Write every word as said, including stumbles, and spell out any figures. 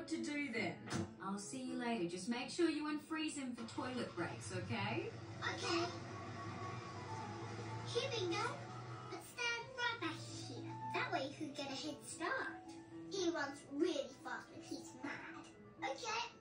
what to do then. I'll see you later. Just make sure you unfreeze him for toilet breaks, okay? Okay. Here we go. But stand right back here. That way you can get a head start. He runs really fast when he's mad. Okay.